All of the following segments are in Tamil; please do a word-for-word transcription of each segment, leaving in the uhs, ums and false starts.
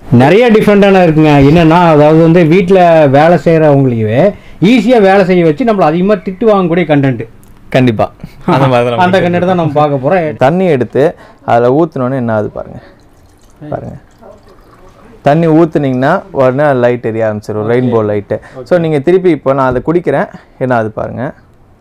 நிறைய டிஃப்ரெண்டான இருக்குங்க. என்னன்னா அதாவது வந்து வீட்டில் வேலை செய்கிறவங்களையே ஈஸியாக வேலை செய்ய வச்சு நம்மள அதிகமாக திட்டு வாங்கக்கூடிய கண்டென்ட். கண்டிப்பாக அந்த மாதிரி அந்த கண்டென்ட் தான் நம்ம பார்க்க போகிறோம். தண்ணி எடுத்து அதில் ஊற்றினோன்னே என்ன ஆகுது பாருங்கள் பாருங்கள் தண்ணி ஊற்றுனீங்கன்னா உடனே லைட் எரிய ஆரம்பிச்சிடும், ரெயின்போ லைட்டு. ஸோ நீங்கள் திருப்பி இப்போ நான் அதை குடிக்கிறேன், என்ன ஆகுது பாருங்கள்.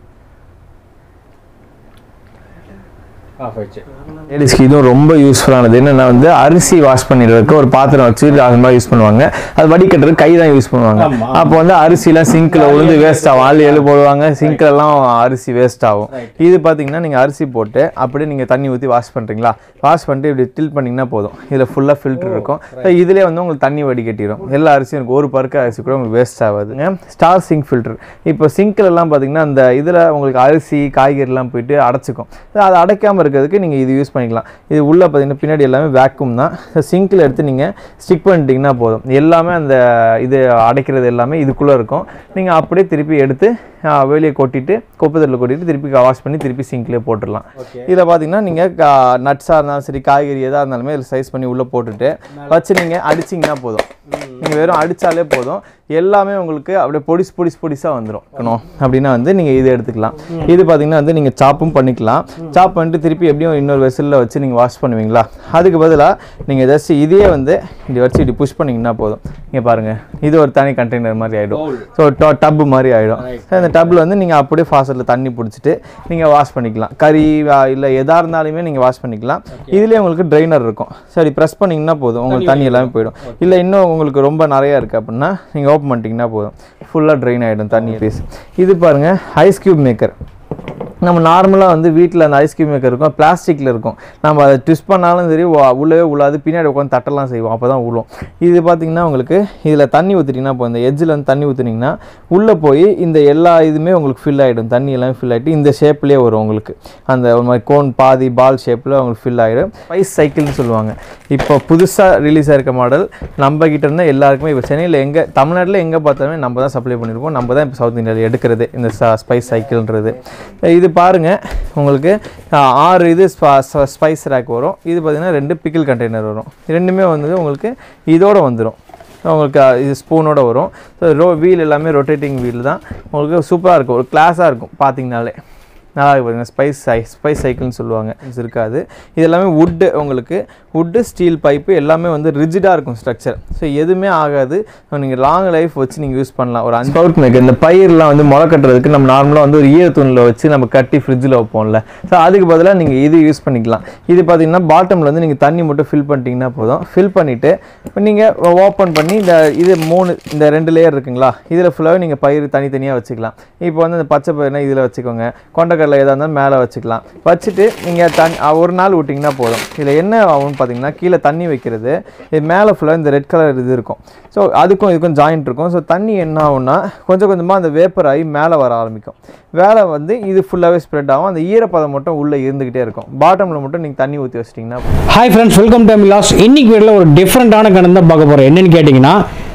லேடிஸ்க்கு இதுவும் ரொம்ப யூஸ்ஃபுல்லானது. என்னென்னா வந்து அரிசி வாஷ் பண்ணிடுறதுக்கு ஒரு பாத்திரம் வச்சு அது மாதிரி யூஸ் பண்ணுவாங்க. அது வடிகட்டுறதுக்கு கை தான் யூஸ் பண்ணுவாங்க. அப்போ வந்து அரிசிலாம் சிங்கில் உளுந்து வேஸ்ட் ஆகும், ஆள் எழு போடுவாங்க, சிங்கிலெல்லாம் அரிசி வேஸ்ட் ஆகும். இது பார்த்தீங்கன்னா நீங்கள் அரிசி போட்டு அப்படியே நீங்கள் தண்ணி ஊற்றி வாஷ் பண்ணுறீங்களா, வாஷ் பண்ணிட்டு இப்படி டில் பண்ணிங்கன்னா போதும். இதில் ஃபுல்லாக ஃபில்டர் இருக்கும். இதிலே வந்து உங்களுக்கு தண்ணி வடிகட்டிடும். எல்லா அரிசியும் இருக்கும், ஒரு பருக்க அரிசி கூட உங்களுக்கு வேஸ்ட் ஆகாதுங்க. Star sink filter. இப்போ சிங்கிலெல்லாம் பார்த்தீங்கன்னா அந்த இதில் உங்களுக்கு அரிசி காய்கறிலாம் போயிட்டு அடைச்சிக்கும். அதை அடைக்காமல் இருக்கிறதுக்கு நீங்கள் இது யூஸ் பண்ணிக்கலாம். இது உள்ளே பார்த்தீங்கன்னா பின்னாடி எல்லாமே வேக்யூம் தான். சிங்கில் எடுத்து நீங்கள் ஸ்டிக் பண்ணிட்டீங்கன்னா போதும். எல்லாமே அந்த இது அடைக்கிறது எல்லாமே இதுக்குள்ளே இருக்கும். நீங்கள் அப்படியே திருப்பி எடுத்து வெளியே கொட்டிட்டு கொப்பத்தில் கொட்டிட்டு திருப்பி வாஷ் பண்ணி திருப்பி சிங்க்லேயே போட்டுடலாம். இதில் பார்த்தீங்கன்னா நீங்கள் நட்ஸாக இருந்தாலும் சரி காய்கறி எதாக இருந்தாலுமே இதில் சைஸ் பண்ணி உள்ளே போட்டுட்டு வச்சு நீங்கள் அடிச்சிங்கன்னா போதும். நீங்கள் வெறும் அடித்தாலே போதும், எல்லாமே உங்களுக்கு அப்படியே பொடிஸ் பொடிஸ் பொடிஸாக வந்துடும். இருக்கணும் அப்படின்னா வந்து நீங்கள் இது எடுத்துக்கலாம். இது பார்த்தீங்கன்னா வந்து நீங்கள் சாப்பும் பண்ணிக்கலாம். சாப் பண்ணிட்டு திருப்பி எப்படியும் இன்னொரு வெசலில் வச்சு நீங்கள் வாஷ் பண்ணுவீங்களா, அதுக்கு பதிலாக நீங்கள் ஜஸ்ட் இதே வந்து இப்படி வச்சு இப்படி புஷ் பண்ணிங்கன்னா போதும். இங்கே பாருங்கள், இது ஒரு தனி கண்டெய்னர் மாதிரி ஆகிடும். ஸோ டப்பு மாதிரி ஆகிடும். அந்த டப்பில் வந்து நீங்கள் அப்படியே ஃபாஸ்ட்டில் தண்ணி பிடிச்சிட்டு நீங்கள் வாஷ் பண்ணிக்கலாம். கறி இல்லை எதாக இருந்தாலுமே நீங்கள் வாஷ் பண்ணிக்கலாம். இதுலேயே உங்களுக்கு ட்ரைனர் இருக்கும். சரி ப்ரெஸ் பண்ணிங்கன்னா போதும், உங்களுக்கு தண்ணி எல்லாமே போயிடும். இல்லை இன்னும் உங்களுக்கு ரொம்ப நிறையா இருக்குது அப்படின்னா நீங்கள் ஓப்பன் பண்ணிட்டீங்கன்னா போதும், ஃபுல்லாக ட்ரைன் ஆகிடும் தண்ணி பீஸ். இது பாருங்கள் ஐஸ் க்யூப் மேக்கர். நம்ம நார்மலாக வந்து வீட்டில் அந்த ஐஸ் க்யூப் மேக்கர் இருக்கும், பிளாஸ்டிக்கில் இருக்கும். நம்ம அதை ட்விஸ்ட் பண்ணாலும் சரி உள்ளவே உள்ளாது, பின்னாடி உட்காந்து தட்டெல்லாம் செய்வோம், அப்போ தான் உழும். இது பார்த்திங்கன்னா உங்களுக்கு இதில் தண்ணி ஊற்றிட்டிங்கன்னா இப்போ இந்த எட்ஜில் வந்து தண்ணி ஊற்றினீங்கன்னா உள்ளே போய் இந்த எல்லா இதுவுமே உங்களுக்கு ஃபில் ஆகிடும். தண்ணி எல்லாமே ஃபில் ஆகிட்டு இந்த ஷேப்லேயே வரும் உங்களுக்கு. அந்த ஒரு மாதிரி கோன் பாதி பால் ஷேப்பில் உங்களுக்கு ஃபில் ஆகிடும். ஸ்பைஸ் சைக்கிள்னு சொல்லுவாங்க. இப்போ புதுசாக ரிலீஸ் ஆகிருக்க மாடல் நம்ம கிட்ட இருந்தால் எல்லாருக்குமே இப்போ சென்னையில் எங்கே தமிழ்நாட்டில் எங்கே பார்த்தாலுமே நம்ம தான் சப்ளை பண்ணியிருக்கோம். நம்ம தான் இப்போ சவுத் இந்தியாவில் எடுக்கிறது இந்த ஸ்பைஸ் சைக்கிள்ன்றது. இது பாருங்க, உங்களுக்கு ஆறு இது ஸ்பைஸ் ரேக் வரும். இது பார்த்தீங்கன்னா ரெண்டு பிக்கிள் கண்டெய்னர் வரும். ரெண்டுமே வந்து உங்களுக்கு இதோட வந்துடும். உங்களுக்கு இது ஸ்பூனோட வரும். ஸோ ரோ வீல் எல்லாமே ரொட்டேட்டிங் வீல் தான். உங்களுக்கு சூப்பராக இருக்கும், ஒரு கிளாஸாக இருக்கும் பார்த்தீங்கனாலே. நல்லா இருக்கு பார்த்தீங்கன்னா. ஸ்பைஸ் சை ஸ்பைஸ் சைக்கிள்னு சொல்லுவாங்க. இது இருக்காது. இது எல்லாமே வுட்டு, உங்களுக்கு வுட்டு ஸ்டீல் பைப்பு எல்லாமே வந்து ரிஜிடாக இருக்கும் ஸ்ட்ரக்சர். ஸோ எதுவுமே ஆகாது. நீங்கள் லாங் லைஃப் வச்சு நீங்கள் யூஸ் பண்ணலாம். ஒரு அஞ்சு பவுட் மேக்கர் இந்த பயிரெலாம் வந்து முளை கட்டுறதுக்கு நம்ம நார்மலாக வந்து ஒரு ஈரத்தூணில் வச்சு நம்ம கட்டி ஃப்ரிட்ஜில் வைப்போம்ல. ஸோ அதுக்கு பதிலாக நீங்கள் இது யூஸ் பண்ணிக்கலாம். இது பார்த்தீங்கன்னா பாட்டமில் வந்து நீங்கள் தண்ணி மட்டும் ஃபில் பண்ணிட்டீங்கன்னா போதும். ஃபில் பண்ணிவிட்டு இப்போ நீங்கள் ஓப்பன் பண்ணி இந்த இது மூணு இந்த ரெண்டு லேயர் இருக்குங்களா, இதில் ஃபுல்லாகவே நீங்கள் பயிர் தனித்தனியாக வச்சுக்கலாம். இப்போ வந்து இந்த பச்சை பயிர்னா இதில் வச்சுக்கோங்க, கொண்டக்கடலை எதாக இருந்தாலும் மேலே வச்சுக்கலாம். வச்சுட்டு நீங்கள் தண்ணி ஒரு நாள் விட்டிங்கன்னா போதும். இதில் என்ன ஆகும்னு பார்த்தீங்கன்னா கீழே தண்ணி வைக்கிறது, இது மேலே ஃபுல்லாக இந்த ரெட் கலர் இது இருக்கும். ஸோ அதுக்கும் இதுக்கும் ஜாயிண்ட் இருக்கும். ஸோ தண்ணி என்ன ஆகும்னா கொஞ்சம் கொஞ்சமாக அந்த வேப்பர் ஆகி மேலே வர ஆரம்பிக்கும். வேலை வந்து இது ஃபுல்லாகவே ஸ்ப்ரெட் ஆகும். அந்த ஈரப்பதம் மட்டும் உள்ளே இருந்துக்கிட்டே இருக்கும். பாட்டமில் மட்டும் நீங்கள் தண்ணி ஊற்றி வச்சிட்டிங்கன்னா. Hi friends, welcome to Milas. இன்னைக்கு வீட்டில் ஒரு டிஃப்ரெண்ட்டான கடன் தான் பார்க்க போகிறோம். என்னென்னு கேட்டிங்கன்னா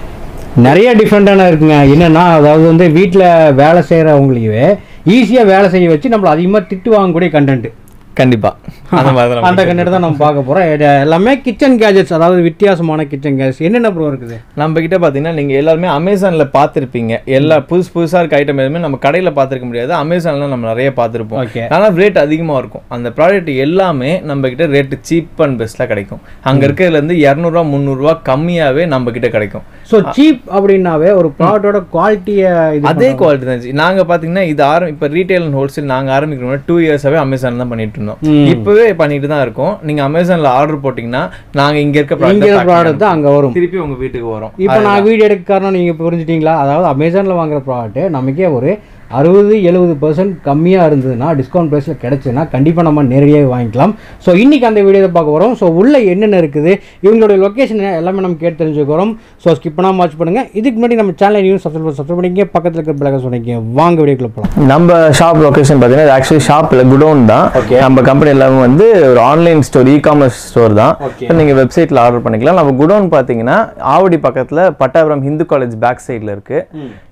நிறைய டிஃப்ரெண்ட்டான இருக்குங்க. என்னென்னா அதாவது வந்து வீட்டில் வேலை செய்கிறவங்களையே ஈஸியாக வேலை செய்ய வச்சு நம்மள அதிகமாக திட்டு வாங்கக்கூடிய கண்டென்ட். கண்டிப்பாக அந்த மாதிரி அந்த கண்டென்ட் தான் நம்ம பார்க்க போகிறோம். எல்லாமே கிச்சன் கேஜெட்ஸ், அதாவது வித்தியாசமான கிச்சன் கேஜெட்ஸ். என்னென்ன ப்ரோ இருக்குது நம்ம கிட்ட பார்த்தீங்கன்னா நீங்கள் எல்லாருமே அமேசானில் பார்த்துருப்பீங்க. எல்லா புதுசு புதுசாக இருக்க ஐட்டம் எதுவுமே நம்ம கடையில் பார்த்துருக்க முடியாது. அமேசானில் நம்ம நிறைய பார்த்துருப்போம். ஆனால் ரேட் அதிகமாக இருக்கும். அந்த ப்ராடக்ட் எல்லாமே நம்ம கிட்ட ரேட்டு சீப் அண்ட் பெஸ்ட்டாக கிடைக்கும். அங்கே இருக்கிறதுலேருந்து இரநூறுவா முந்நூறுரூவா கம்மியாகவே நம்ம கிட்ட கிடைக்கும். ஸோ சீப் அப்படின்னாவே ஒரு ப்ராடக்டோட குவாலிட்டியை அதே குவாலிட்டி தான். நாங்கள் பார்த்தீங்கன்னா இது ஆரம் இப்போ ரீட்டைல் அண்ட் ஹோல்சேல் நாங்கள் ஆரம்பிக்கிறோம் டூ இயர்ஸாகவே அமேசான் தான் பண்ணிட்டு இருந்தோம். இப்பவே பண்ணிட்டு தான் இருக்கோம். நீங்க அமேசான்ல ஆர்டர் போட்டீங்கன்னா நாங்க இங்க இருக்க ப்ராடக்ட் தான் அங்க வரும், திருப்பி உங்க வீட்டுக்கு வரும். இப்போ நான் வீடியோ எடுக்க காரணம் நீங்க புரிஞ்சுட்டீங்களா? அதாவது அமேசான்ல வாங்குற ப்ராடக்ட் நமக்கே ஒரு அறுபது எழுபது பர்சன்ட் கம்மியாக இருந்ததுன்னா டிஸ்கவுண்ட் ப்ரைஸில் கிடச்சுன்னா கண்டிப்பாக நம்ம நேரடியாக வாங்கிக்கலாம். ஸோ இன்றைக்கி அந்த வீடியோ பார்க்க வரோம். ஸோ உள்ளே என்னென்ன இருக்குது, இவங்களுடைய லொக்கேஷன் எல்லாமே நம்ம கேட்டு தெரிஞ்சுக்கிறோம். ஸோ ஸ்கிப் பண்ணாமல் வாட்ச் பண்ணுங்கள். இதுக்கு முன்னாடி நம்ம சேனலை நியூஸ் சப்ஸ்கிரைப் சப்ஸ்கிரைப் பண்ணிங்க, பக்கத்தில் இருக்கிற பிளாக சொன்னீங்க. வாங்க வீடியோக்குள்ள போகலாம். நம்ம ஷாப் லொக்கேஷன் பார்த்தீங்கன்னா ஆக்சுவலி ஷாப்பில் குடோன் தான். நம்ம கம்பெனி எல்லாமே வந்து ஒரு online store, e commerce store தான். நீங்கள் வெப்சைட்டில் ஆர்டர் பண்ணிக்கலாம். நம்ம குடோன் பார்த்தீங்கன்னா ஆவடி பக்கத்தில் பட்டாபிரம் ஹிந்து காலேஜ் பேக் சைடில் இருக்குது.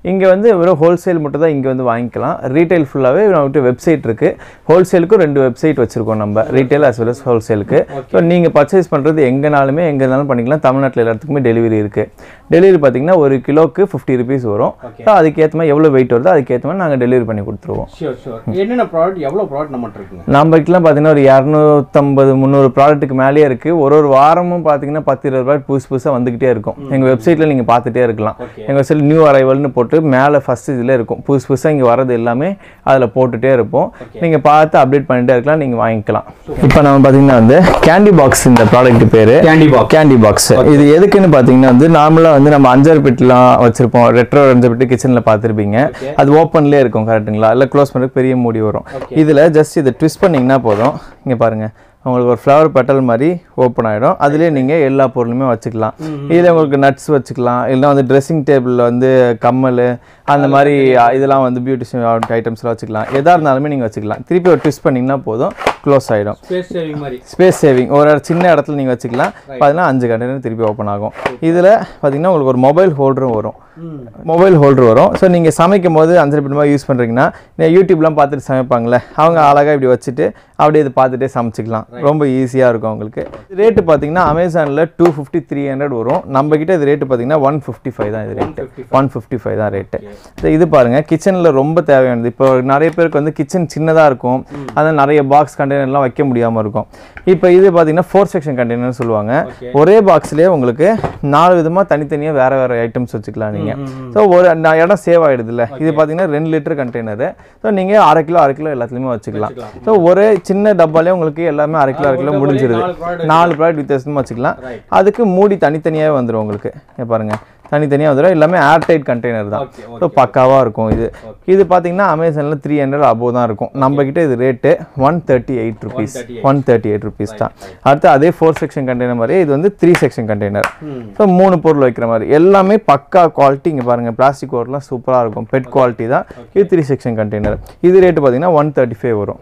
இங்கே வந்து வெறும் ஹோல்சேல் மட்டும் தான் இங்கே வந்து வாங்கிக்கலாம். ரீட்டைல் ஃபுல்லாகவே நம்மகிட்ட வெப்சைட் இருக்குது. ஹோல்சேலுக்கும் ரெண்டு வெப்சைட் வச்சுருக்கோம் நம்ம, ரீட்டைல் as well as ஹோல்சேலுக்கு. ஸோ நீங்கள் பர்ச்சேஸ் பண்ணுறது எங்கேனாலுமே எங்கே இருந்தாலும் பண்ணிக்கலாம். தமிழ்நாட்டில் எல்லாத்துக்குமே டெலிவரி இருக்குது. டெலிவரி பார்த்தீங்கன்னா ஒரு கிலோக்கு ஃபிஃப்டி ருபீஸ் வரும். ஸோ அதுக்கேற்ற மாதிரி எவ்வளோ வெயிட் வருதோ அதுக்கேற்ற மாதிரி நாங்கள் டெலிவரி பண்ணி கொடுத்துருவோம். என்னென்ன ப்ராடக்ட் எவ்வளோ ப்ராடக்ட் நம்ம இருக்குங்க? நம்மகிட்டலாம் பார்த்தீங்கன்னா ஒரு இரநூத்தம்பது முந்நூறு ப்ராடக்ட்டுக்கு மேலேயே இருக்குது. ஒரு ஒரு வாரமும் பார்த்தீங்கன்னா பத்து இருபது ப்ராடக்ட் புதுசு புதுசாக வந்துகிட்டே இருக்கும். எங்கள் வெப்சைட்டில் நீங்கள் பார்த்துட்டே இருக்கலாம். எங்கள் வெப்சைட் நியூ அரைவல்னு போட்டு மேலே ஃபர்ஸ்ட் இதில் இருக்கும். புதுசு புதுசாக இங்கே வரது எல்லாமே அதில் போட்டுகிட்டே இருப்போம். நீங்கள் பார்த்து அப்டேட் பண்ணிகிட்டே இருக்கலாம், நீங்கள் வாங்கிக்கலாம். இப்போ நம்ம பார்த்தீங்கன்னா வந்து கேண்டி பாக்ஸ், இந்த ப்ராடக்ட் பேர் கேண்டி பாக்ஸ். கேண்டி பாக்ஸ் இது எதுக்குன்னு பார்த்தீங்கன்னா வந்து நார்மலாக வந்து நம்ம அஞ்சரை பெட்டிலாம் வச்சிருப்போம். ரெட்ரோ அஞ்சரை பெட்டி கிச்சனில் பார்த்துருப்பீங்க. அது ஓப்பன்லேயே இருக்கும் கரெக்டுங்களா? இல்லை க்ளோஸ் பண்ணுறதுக்கு பெரிய மூடி வரும். இதில் ஜஸ்ட் இதை ட்விஸ்ட் பண்ணிங்கன்னா போதும். இங்கே பாருங்கள், உங்களுக்கு ஒரு ஃப்ளவர் பெட்டல் மாதிரி ஓப்பன் ஆகிடும். அதுலேயே நீங்கள் எல்லா பொருளுமே வச்சுக்கலாம். இதில் உங்களுக்கு நட்ஸ் வச்சுக்கலாம். இல்லைனா வந்து ட்ரெஸ்ஸிங் டேபிளில் வந்து கம்மல் அந்த மாதிரி இதெல்லாம் வந்து பியூட்டிஷியன் ஐட்டம்ஸ்லாம் வச்சுக்கலாம். எதாக இருந்தாலுமே நீங்கள் வச்சுக்கலாம். திருப்பி ஒரு ட்விஸ்ட் பண்ணிங்கன்னா போதும், க்ளோஸ் ஆகிடும். ஸ்பேஸ் சேவிங் ஒரு சின்ன இடத்துல நீங்கள் வச்சுக்கலாம். பார்த்தீங்கன்னா அஞ்சு கண்டெய்னர் திருப்பி ஓப்பன் ஆகும். இதில் பார்த்தீங்கன்னா உங்களுக்கு ஒரு மொபைல் ஹோல்டரும் வரும். மொபைல் ஹோல்டர் வரும். ஸோ நீங்கள் சமைக்கும் போது அஞ்சரை பெட்டி மாதிரி யூஸ் பண்ணுறீங்கன்னா யூடியூப்லாம் பார்த்துட்டு சமைப்பாங்களே, அவங்க அழகாக இப்படி வச்சுட்டு அப்படியே இதை பார்த்துட்டே சமைச்சிக்கலாம். ரொம்ப ஈஸியாக இருக்கும் உங்களுக்கு. ரேட்டு பார்த்தீங்கன்னா அமேசானில் டூ ஃபிஃப்டி த்ரீ ஹண்ட்ரட் வரும். நம்ம கிட்ட இது ரேட்டு பார்த்தீங்கன்னா ஒன் ஃபிஃப்டி ஃபைவ் தான். இது ரேட்டு ஒன் ஃபிஃப்டி ஃபைவ் தான் ரேட்டு. இது பாருங்கள், கிச்சனில் ரொம்ப தேவையானது. இப்போ நிறைய பேருக்கு வந்து கிச்சன் சின்னதாக இருக்கும், அதான் நிறைய பாக்ஸ் கண்டெய்னர்லாம் வைக்க முடியாமல் இருக்கும். இப்போ இது பார்த்தீங்கன்னா ஃபோர் செக்ஷன் கண்டெய்னர் சொல்லுவாங்க. ஒரே பாக்ஸ்லேயே உங்களுக்கு நாலு விதமாக தனித்தனியாக வேறு வேறு ஐட்டம்ஸ் வச்சுக்கலாம் நீங்கள். ஸோ ஒரு இடம் சேவ் ஆகிடுது இல்லை. இது பார்த்தீங்கன்னா ரெண்டு லிட்டர் கண்டெய்னரு. ஸோ நீங்கள் அரை கிலோ அரை கிலோ எல்லாத்துலேயுமே வச்சுக்கலாம். ஸோ ஒரு சின்ன டப்பாலே உங்களுக்கு எல்லாமே அரை கிலோ அரை கிலோ முடிஞ்சிருது. நாலு ப்ராடக்ட் வித்தியாசமாக வச்சுக்கலாம். அதுக்கு மூடி தனித்தனியாகவே வந்துடும் உங்களுக்கு. பாருங்கள், தனித்தனியாக வந்துடும். எல்லாமே ஏர்டைட் கண்டெய்னர் தான். ஸோ பக்காவாக இருக்கும். இது இது பார்த்தீங்கன்னா அமேசானில் த்ரீ ஹண்ட்ரட் அபோவ் தான் இருக்கும். நம்மக்கிட்ட இது rate one thirty eight rupees one thirty eight rupees தான். அடுத்து அதே ஃபோர் செக்ஷன் கண்டெய்னர் மாதிரி இது வந்து த்ரீ செக்ஷன் கண்டெய்னர். ஸோ மூணு பொருள் வைக்கிற மாதிரி எல்லாமே பக்கா குவாலிட்டி. இங்கே பாருங்கள், பிளாஸ்டிக் ஓவர்லாம் சூப்பராக இருக்கும். பெட் குவாலிட்டி தான். இது த்ரீ செக்ஷன் கண்டெய்னர். இது ரேட்டு பார்த்தீங்கன்னா ஒன் தேர்ட்டி ஃபைவ் வரும்.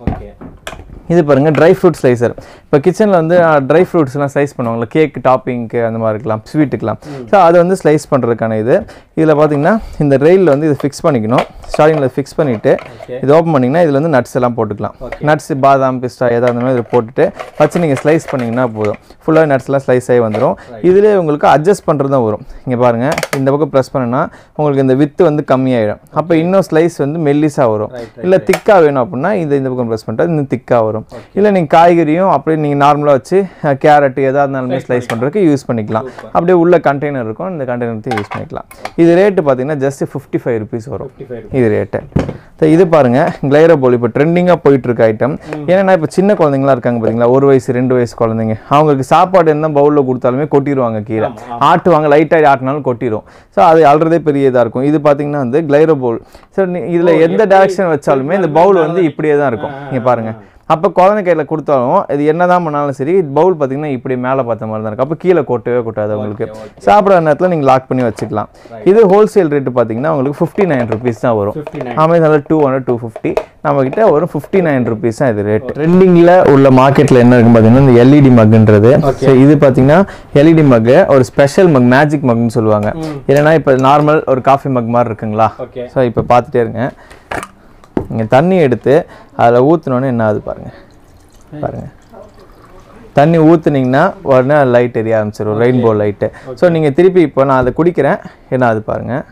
இது பாருங்கள், ட்ரை ஃப்ரூட் ஸ்லைசர். இப்போ கிச்சனில் வந்து ட்ரை ஃப்ரூட்ஸ்லாம் ஸ்லைஸ் பண்ணுவாங்களா, கேக் டாப்பிங்க்கு அந்த மாதிரி இருக்கலாம், ஸ்வீட்டுக்கலாம். ஸோ அதை வந்து ஸ்லைஸ் பண்ணுறதுக்கான இது. இதில் பார்த்தீங்கன்னா இந்த ரெயிலில் வந்து இதை ஃபிக்ஸ் பண்ணிக்கணும். ஸ்டார்டிங்கில் ஃபிக்ஸ் பண்ணிவிட்டு இது ஓப்பன் பண்ணிங்கன்னா இதில் வந்து நட்ஸ் எல்லாம் போட்டுக்கலாம். நட்ஸ், பாதாம், பிஸ்டா எதாக இருந்தாலும் இதில் போட்டுட்டு வச்சு நீங்கள் ஸ்லைஸ் பண்ணிங்கன்னா போதும். ஃபுல்லாக நட்ஸ்லாம் ஸ்லைஸ் ஆகி வந்துடும். இதிலே உங்களுக்கு அட்ஜஸ்ட் பண்ணுறது தான் வரும். இங்கே பாருங்கள், இந்த பக்கம் ப்ரெஸ் பண்ணுன்னா உங்களுக்கு இந்த வித்து வந்து கம்மியாகிடும். அப்போ இன்னும் ஸ்லைஸ் வந்து மெல்லிஸாக வரும். இல்லை திக்காக வேணும் அப்படின்னா இந்த இந்த பக்கம் ப்ரெஸ் பண்ணிட்டா இன்னும் திக்காக வரும். இல்லை நீங்கள் காய்கறியும் அப்படியே நீங்கள் நார்மலாக வச்சு கேரட் எதாக இருந்தாலுமே ஸ்லைஸ் பண்ணுறதுக்கு யூஸ் பண்ணிக்கலாம். அப்படியே உள்ள கண்டெய்னர் இருக்கும், இந்த கண்டெய்னர்த்தையும் யூஸ் பண்ணிக்கலாம். இது ரேட்டு பார்த்தீங்கன்னா ஜஸ்ட் ஃபிஃப்டி ஃபைவ் ருபீஸ் வரும் இது ரேட்டு. இது பாருங்கள், கிளைரபோல் இப்போ ட்ரெண்டிங்காக போயிட்டுருக்க ஐட்டம். ஏன்னா இப்போ சின்ன குழந்தைங்களாம் இருக்காங்க பார்த்தீங்களா, ஒரு வயசு ரெண்டு வயசு குழந்தைங்க, அவங்களுக்கு சாப்பாடு என்ன பவுலில் கொடுத்தாலுமே கொட்டிடுவாங்க. கீழே ஆட்டுவாங்க, லைட்டாக ஆட்டினாலும் கொட்டிடும். ஸோ அது அல்றதே பெரிய இதாக இருக்கும். இது பார்த்தீங்கன்னா வந்து கிளைரபோல். ஸோ இதில் எந்த டேரக்ஷன் வச்சாலுமே இந்த பவுல் வந்து இப்படியே தான் இருக்கும். இங்கே பாருங்கள், அப்போ குழந்தை கையில் கொடுத்தாலும் இது என்ன தான் பண்ணாலும் சரி, பவுல் பார்த்தீங்கன்னா இப்படி மேலே பார்த்த மாதிரி தான் இருக்கும். அப்போ கீழே கொட்டவே கொட்டாது. உங்களுக்கு சாப்பிட்ற நேரத்தில் நீங்கள் லாக் பண்ணி வச்சுக்கலாம். இது ஹோல்சேல் ரேட்டு பார்த்தீங்கன்னா உங்களுக்கு ஃபிஃப்டி நைன் ருபீஸ் தான் வரும். அமேசானில் டூ ஹண்ட்ரட் டூ ஃபிஃப்டி நம்மக்கிட்ட ஒரு ஃபிஃப்டி நைன் ருபீஸ் தான் இது ரேட். ட்ரெண்டிங்கில் உள்ள மார்க்கெட்டில் என்ன இருக்குன்னு பார்த்தீங்கன்னா இந்த எல்இடி மக்ன்றது. ஸோ இது பார்த்தீங்கன்னா எல்இடி மக் ஒரு ஸ்பெஷல் மக், மேஜிக் மக்னு சொல்லுவாங்க. ஏன்னா இப்போ நார்மல் ஒரு காஃபி மக் மாதிரி இருக்குங்களா. ஸோ இப்போ பார்த்துட்டே இருங்க, நீங்கள் தண்ணி எடுத்து அதில் ஊற்றினோன்னே என்ன ஆகுது பாருங்கள். பாருங்கள், தண்ணி ஊற்றுனீங்கன்னா உடனே லைட் எரிய ஆரம்பிச்சிடும், ரெயின்போ லைட்டு. ஸோ நீங்கள் திருப்பி இப்போ நான் அதை குடிக்கிறேன், என்ன ஆகுது பாருங்கள்,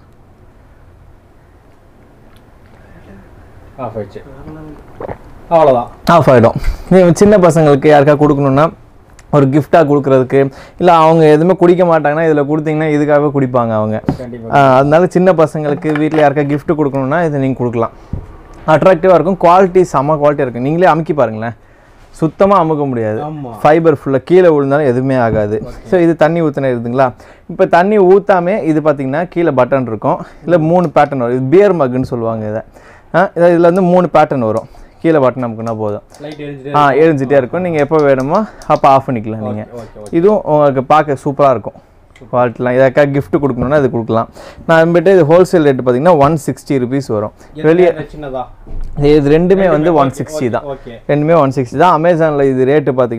ஆஃப் ஆயிடுச்சு. அவ்வளோதான், ஆஃப் ஆகிடும். நீங்கள் சின்ன பசங்களுக்கு யாருக்கா கொடுக்கணுன்னா ஒரு கிஃப்டாக கொடுக்குறதுக்கு, இல்லை அவங்க எதுவுமே குடிக்க மாட்டாங்கன்னா இதில் கொடுத்தீங்கன்னா இதுக்காகவே குடிப்பாங்க அவங்க. அதனால சின்ன பசங்களுக்கு வீட்டில் யாருக்கா கிஃப்ட் கொடுக்கணுன்னா இதை நீங்கள் கொடுக்கலாம். அட்ராக்டிவாக இருக்கும், குவாலிட்டி செம்ம குவாலிட்டியாக இருக்கும். நீங்களே அமுக்கி பாருங்களேன், சுத்தமாக அமுக்க முடியாது. ஃபைபர் ஃபுல்லாக கீழே விழுந்தாலும் எதுவுமே ஆகாது. ஸோ இது தண்ணி ஊற்றின இருக்குங்களா. இப்போ தண்ணி ஊற்றாமே இது பார்த்திங்கன்னா கீழே பட்டன் இருக்கும். இல்லை மூணு பேட்டர்ன் வரும். இது பியர் மக்குன்னு சொல்லுவாங்க இதை. இதில் வந்து மூணு பேட்டர்ன் வரும். கீழே பட்டன் நமக்குன்னா போதும், ஆ எரிஞ்சிட்டே இருக்கும். நீங்கள் எப்போ வேணுமோ அப்போ ஆஃப் பண்ணிக்கலாம் நீங்கள். இதுவும் உங்களுக்கு பார்க்க சூப்பராக இருக்கும். குவாலிட்டிலாம் எதாக்கா கிஃப்ட் கொடுக்கணுன்னா இது கொடுக்கலாம். நான் நம்பிட்டு இது ஹோல்சேல் ரேட்டு பார்த்தீங்கன்னா ஒன் சிக்ஸ்டி ருபீஸ் வரும். வெளியே இது ரெண்டுமே வந்து ஒன் சிக்ஸ்டி தான். ரெண்டுமே ஒன் சிக்ஸ்டி தான். அமேசானில் இது ரேட்டு பார்த்தீங்கன்னா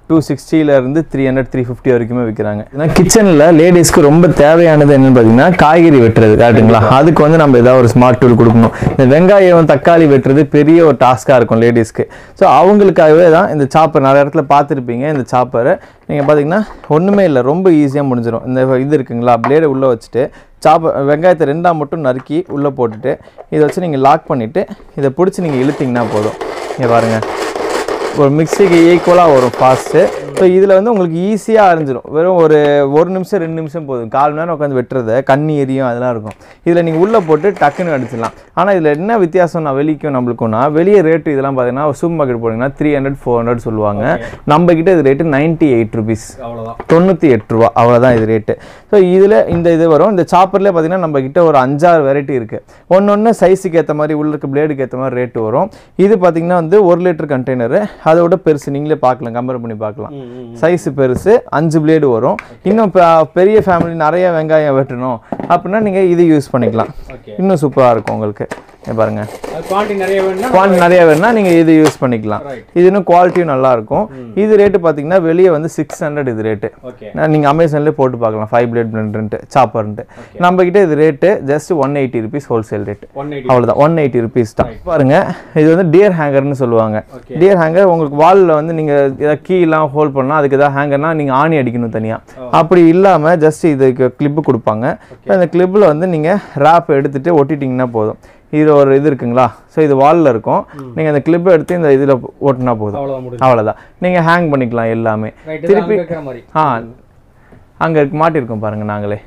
டூ சிக்ஸ்டில இருந்து த்ரீ ஹண்ட்ரட் த்ரீ ஃபிஃப்டி வரைக்குமே விற்கிறாங்க. ஏன்னா கிச்சனில் லேடிஸ்க்கு ரொம்ப தேவையானது என்னன்னு பார்த்தீங்கன்னா காய்கறி வெட்டுறது கரெக்டுங்களா. அதுக்கு வந்து நம்ம ஏதாவது ஒரு ஸ்மார்ட் டூல் கொடுக்கணும். இந்த வெங்காயம் தக்காளி வெட்டுறது பெரிய ஒரு டாஸ்காக இருக்கும் லேடிஸ்க்கு. ஸோ அவங்களுக்காகவே தான் இந்த சாப்பர் நிறைய இடத்துல பார்த்துருப்பீங்க. இந்த சாப்பரை நீங்கள் பார்த்தீங்கன்னா ஒன்றுமே இல்லை, ரொம்ப ஈஸியாக முடிஞ்சிடும். இந்த இது இருக்குங்களா, பிளேடை உள்ளே வச்சுட்டு சாப்ப வெங்காயத்தை ரெண்டாக மட்டும் நறுக்கி உள்ளே போட்டுட்டு இதை வச்சு நீங்கள் லாக் பண்ணிவிட்டு இதை பிடிச்சி நீங்கள் இழுத்திங்கன்னா போதும். இங்கே பாருங்கள், ஒரு மிக்சிக்கு ஈக்குவலாக வரும் ஃபாஸ்ட்டு. ஸோ இதில் வந்து உங்களுக்கு ஈஸியாக அரைஞ்சிடும். வெறும் ஒரு ஒரு நிமிஷம் ரெண்டு நிமிஷம் போதும். கால் மணி நேரம் உட்காந்து வெட்டுறத கண்ணி எரியும் அதெல்லாம் இருக்கும். இதில் நீங்கள் உள்ளே போட்டு டக்குன்னு அடிச்சிடலாம். ஆனால் இதில் என்ன வித்தியாசம் நான் வெளிக்கும் நம்மளுக்கும்னா, வெளியே ரேட்டு இதெல்லாம் பார்த்தீங்கன்னா சூப்பர் மார்க்கெட் போனீங்கன்னா த்ரீ ஹண்ட்ரட் ஃபோர் ஹண்ட்ரட் சொல்லுவாங்க. நம்ம கிட்ட இது ரேட்டு நைன்ட்டி எயிட் ருபீஸ், தொண்ணூற்றி எட்டு ரூபா அவ்வளோதான் இது ரேட்டு. ஸோ இதில் இந்த இது வரும். இந்த சாப்பர்லேயே பார்த்தீங்கன்னா நம்ம கிட்ட ஒரு அஞ்சாறு வெரைட்டி இருக்குது. ஒன்று ஒன்று சைஸுக்கு ஏற்ற மாதிரி உள்ள இருக்க பிளேடுக்கு ஏற்ற மாதிரி ரேட்டு வரும். இது பார்த்தீங்கன்னா வந்து ஒரு லிட்டர் கண்டெய்னரு, அதோட பெருசு நீங்களே பார்க்கலாம், கம்பேர் பண்ணி பார்க்கலாம். சைஸ் பெருசு, அஞ்சு பிளேடு வரும். இன்னும் பெரிய ஃபேமிலி நிறைய வெங்காயம் வெட்டணும் அப்படின்னா நீங்கள் இது யூஸ் பண்ணிக்கலாம். இன்னும் சூப்பராக இருக்கும் உங்களுக்கு. பாருங்க, குவான்டிட்டி நிறைய வேணும்னா நீங்கள் இது யூஸ் பண்ணிக்கலாம். இது இன்னும் குவாலிட்டியும் நல்லா இருக்கும். இது ரேட்டு பார்த்தீங்கன்னா வெளியே வந்து சிக்ஸ் ஹண்ட்ரட் இது ரேட்டு. நீங்கள் அமேசான்லேயே போட்டு பார்க்கலாம், ஃபைவ் பிளேட் பிளெண்டர்ன்ட்டு சாப்பர்ன்ட்டு. நம்ம கிட்ட இது rate just one eighty rupees wholesale rate, அவ்வளோதான். ஒன் எயிட்டி ருபீஸ் தான். பாருங்க, இது வந்து டியர் ஹேங்கர்னு சொல்லுவாங்க. டியர் ஹேங்கர் உங்களுக்கு வாலில் வந்து நீங்கள் ஏதாவது கீலாம் ஹோல்ட் பண்ணால் அதுக்கு ஏதாவது ஹேங்கர்னா நீங்கள் ஆணி அடிக்கணும் தனியாக. அப்படி இல்லாமல் ஜஸ்ட் இதுக்கு கிளிப்பு கொடுப்பாங்க. அந்த கிளிப்பில் வந்து நீங்கள் ரேப் எடுத்துகிட்டு ஒட்டிட்டிங்கன்னா போதும். இது ஒரு இது இருக்குங்களா, ஸோ இது வாலில் இருக்கும். நீங்கள் அந்த கிளிப்பை எடுத்து இந்த இதில் ஓட்டினா போதும், அவ்வளோதான். நீங்கள் ஹேங் பண்ணிக்கலாம் எல்லாமே. திருப்பி ஆ அங்கே இருக்கு மாட்டிருக்கோம் பாருங்கள், நாங்களே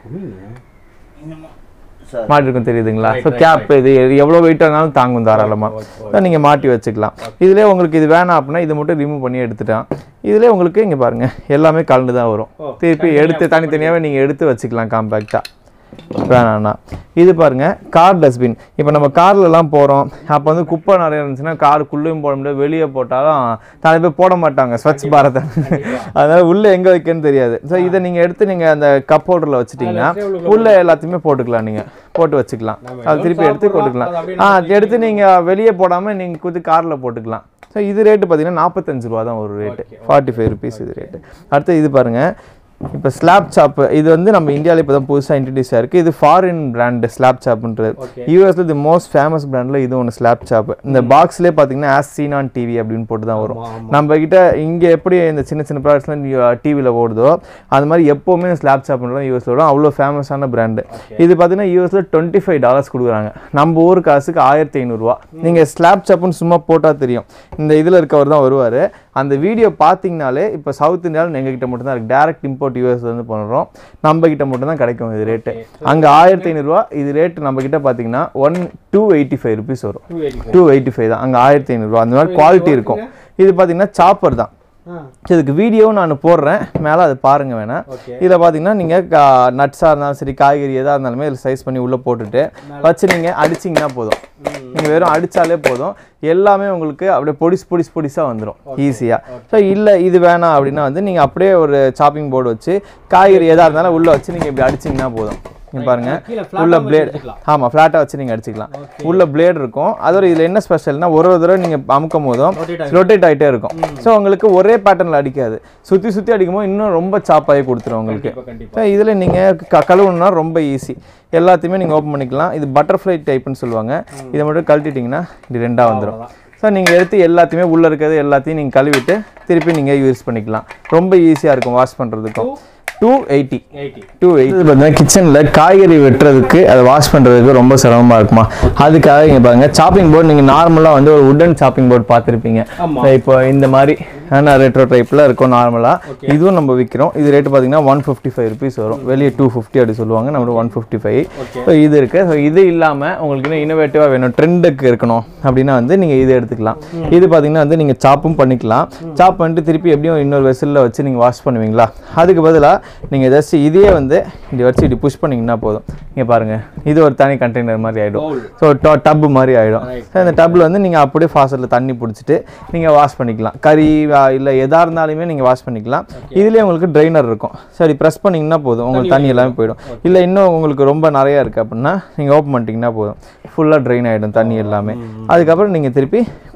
மாட்டிருக்கோம் தெரியுதுங்களா. ஸோ கேப் இது எவ்வளோ வெயிட்டானாலும் தாங்கும் தாராளமாக. நீங்கள் மாட்டி வச்சுக்கலாம். இதிலே உங்களுக்கு இது வேணாம் அப்படின்னா இது மட்டும் ரிமூவ் பண்ணி எடுத்துட்டான். இதிலே உங்களுக்கு இங்கே பாருங்கள் எல்லாமே கலந்து தான் வரும். திருப்பி எடுத்து தனித்தனியாகவே நீங்கள் எடுத்து வச்சுக்கலாம் காம்பேக்டாக வேணாண்ணா. இது பாருங்க, கார் டஸ்ட்பின். இப்போ நம்ம கார்லலாம் போகிறோம், அப்போ வந்து குப்பை நிறைய இருந்துச்சுன்னா காருக்குள்ளேயும் போட முடியாது, வெளியே போட்டாலும் நிறைய பேர் போட மாட்டாங்க ஸ்வச் பாரத். அதனால உள்ளே எங்கே வைக்கன்னு தெரியாது. ஸோ இதை நீங்கள் எடுத்து நீங்கள் அந்த கப் ஹோல்டரில் வச்சுட்டிங்கன்னா உள்ளே எல்லாத்தையுமே போட்டுக்கலாம், நீங்கள் போட்டு வச்சுக்கலாம். அது திருப்பி எடுத்து போட்டுக்கலாம். ஆ எடுத்து நீங்கள் வெளியே போடாமல் நீங்கள் குத்தி காரில் போட்டுக்கலாம். ஸோ இது ரேட்டு பார்த்தீங்கன்னா நாற்பத்தஞ்சு ரூபா தான் ஒரு ரேட்டு, ஃபார்ட்டி ஃபைவ் ருபீஸ் இது ரேட்டு. அடுத்து இது பாருங்கள், இப்போ ஸ்லாப் சாப்பு. இது வந்து நம்ம இந்தியாவில் இப்போ தான் புதுசாக இன்ட்ரடியூஸ் ஆயிருக்கு. இது ஃபாரின் பிராண்டு ஸ்லாப் சாப்புன்றது. யூஎஸ்ல இது மோஸ்ட் ஃபேமஸ் பிராண்டில் இது ஒன்று ஸ்லாப் சாப்பு. இந்த பாக்ஸ்லேயே பார்த்தீங்கன்னா ஆஸ் சீன் ஆன் டிவி அப்படின்னு போட்டு தான் வரும். நம்ம கிட்ட இங்கே எப்படி இந்த சின்ன சின்ன ப்ராடக்ட்ஸ்லாம் டிவியில் ஓடுதோ அது மாதிரி எப்போவுமே ஸ்லாப் சாப்புன்றது யூஎஸ்ல வரும். அவ்வளோ ஃபேமஸான பிராண்டு. இது பார்த்தீங்கன்னா யூஎஸ்ல டுவெண்ட்டி ஃபைவ் டாலர்ஸ் கொடுக்குறாங்க. நம்ம ஊர் காசுக்கு ஆயிரத்தி ஐநூறுரூவா. நீங்கள் ஸ்லாப் சாப்புன்னு சும்மா போட்டால் தெரியும். இந்த இதில் இருக்கவர் தான் வருவார். அந்த வீடியோ பார்த்தீங்கனாலே இப்போ சவுத் இந்தியாவில் எங்ககிட்ட மட்டும் தான் இருக்குது. டேரக்ட் இம்போர்ட் யூஎஸ் வந்து பண்ணுறோம். நம்ம கிட்ட மட்டும் தான் கிடைக்கும் இது ரேட்டு. அங்கே ஆயிரத்தி ஐநூறுரூவா, இது ரேட்டு நம்ம கிட்ட பார்த்தீங்கன்னா one two eighty five rupees வரும். டூ எயிட்டி ஃபைவ் தான், அங்கே ஆயிரத்தி ஐநூறுரூவா. அந்த மாதிரி குவாலிட்டி இருக்கும். இது பார்த்தீங்கன்னா சாப்பர் தான். இதுக்கு வீடியோவும் நான் போடுறேன், மேலே அது பாருங்க வேணா. இதில் பார்த்தீங்கன்னா நீங்கள் நட்ஸாக இருந்தாலும் சரி, காய்கறி எதாக இருந்தாலுமே இதில் சைஸ் பண்ணி உள்ளே போட்டுட்டு வச்சு நீங்கள் அடிச்சிங்கன்னா போதும். நீங்கள் வெறும் அடித்தாலே போதும், எல்லாமே உங்களுக்கு அப்படியே பொடிசு பொடிசு பொடிசாக வந்துடும் ஈஸியாக. ஸோ இல்லை இது வேணாம் அப்படின்னா வந்து நீங்கள் அப்படியே ஒரு சாப்பிங் போர்டு வச்சு காய்கறி எதாக இருந்தாலும் உள்ளே வச்சு நீங்கள் இப்படி அடிச்சிங்கன்னா போதும். இங்கே பாருங்க, உள்ள பிளேட். ஆமாம், ஃப்ளாட்டாக வச்சு நீங்கள் அடிச்சிக்கலாம். உள்ள பிளேட் இருக்கும். அதோட இதில் என்ன ஸ்பெஷல்னா ஒரு ஒரு தடவை நீங்கள் அமுக்கும் போதும் ரொட்டேட் ஆகிட்டே இருக்கும். ஸோ உங்களுக்கு ஒரே பேட்டர்னில் அடிக்காது, சுற்றி சுற்றி அடிக்கும்போது இன்னும் ரொம்ப சாப்பாகி கொடுத்துரும் உங்களுக்கு. ஸோ இதில் நீங்கள் க கழுவுனா ரொம்ப ஈஸி. எல்லாத்தையுமே நீங்கள் ஓப்பன் பண்ணிக்கலாம். இது பட்டர்ஃப்ளை டைப்னு சொல்லுவாங்க. இதை மட்டும் கழட்டிட்டிங்கன்னா இது ரெண்டாக வந்துடும். ஸோ நீங்கள் எடுத்து எல்லாத்தையுமே உள்ளே இருக்கிறது எல்லாத்தையும் நீங்கள் கழுவிட்டு திருப்பி நீங்கள் யூஸ் பண்ணிக்கலாம். ரொம்ப ஈஸியாக இருக்கும் வாஷ் பண்ணுறதுக்கும். டூ எயிட்டி டூ எயிட்டி பார்த்தீங்கன்னா கிச்சனில் காய்கறி வெட்டுறதுக்கு அதை வாஷ் பண்ணுறதுக்கு ரொம்ப சிரமமாக இருக்குமா, அதுக்காக இங்கே பாருங்கள் சாப்பிங் போர்டு. நீங்கள் நார்மலாக வந்து ஒரு உட்டன் சாப்பிங் போர்டு பார்த்துருப்பீங்க. இப்போ இந்த மாதிரி ஆனால் ரெட்ரோ டைப்பில் இருக்கும் நார்மலாக. இதுவும் நம்ம விற்கிறோம். இது ரேட்டு பார்த்தீங்கன்னா ஒன் ஃபிஃப்டி ஃபைவ் ருபீஸ் வரும். வெளியே டூ ஃபிஃப்டி அப்படி சொல்லுவாங்க, நம்ம ஒன் ஃபிஃப்டி ஃபைவ். ஸோ இது இருக்குது. ஸோ இது இல்லாமல் உங்களுக்கு இன்னும் இன்னோவேட்டிவாக வேணும், ட்ரெண்டுக்கு இருக்கணும் அப்படின்னா வந்து நீங்கள் இது எடுத்துக்கலாம். இது பார்த்தீங்கன்னா வந்து நீங்கள் சாப்பும் பண்ணிக்கலாம். சாப் பண்ணிட்டு திருப்பி எப்படியும் இன்னொரு வெசலில் வச்சு நீங்கள் வாஷ் பண்ணுவீங்களா, அதுக்கு பதிலாக நீங்கள் ஜஸ்ட் இதே வந்து இப்படி வச்சு இப்படி புஷ் பண்ணிங்கன்னா போதும். இங்கே பாருங்கள், இது ஒரு தனி கண்டெய்னர் மாதிரி ஆகிடும். ஸோ டப்பு மாதிரி ஆகிடும். ஸோ இந்த டப்பில் வந்து நீங்கள் அப்படியே ஃபாஸ்ட்டில் தண்ணி பிடிச்சிட்டு நீங்கள் வாஷ் பண்ணிக்கலாம். கறி இல்லை எதாக இருந்தாலுமே நீங்கள் வாஷ் பண்ணிக்கலாம். இதுலேயே உங்களுக்கு ட்ரைனர் இருக்கும். சரி, ப்ரெஸ் பண்ணிங்கன்னா போதும், உங்களுக்கு தண்ணி எல்லாமே போயிடும். இல்லை இன்னும் உங்களுக்கு ரொம்ப நிறையா இருக்குது அப்படின்னா நீங்கள் ஓப்பன் பண்ணிட்டீங்கன்னா போதும், ஃபுல்லாக ட்ரைன் ஆகிடும் தண்ணி எல்லாமே. அதுக்கப்புறம் நீங்கள் திருப்பி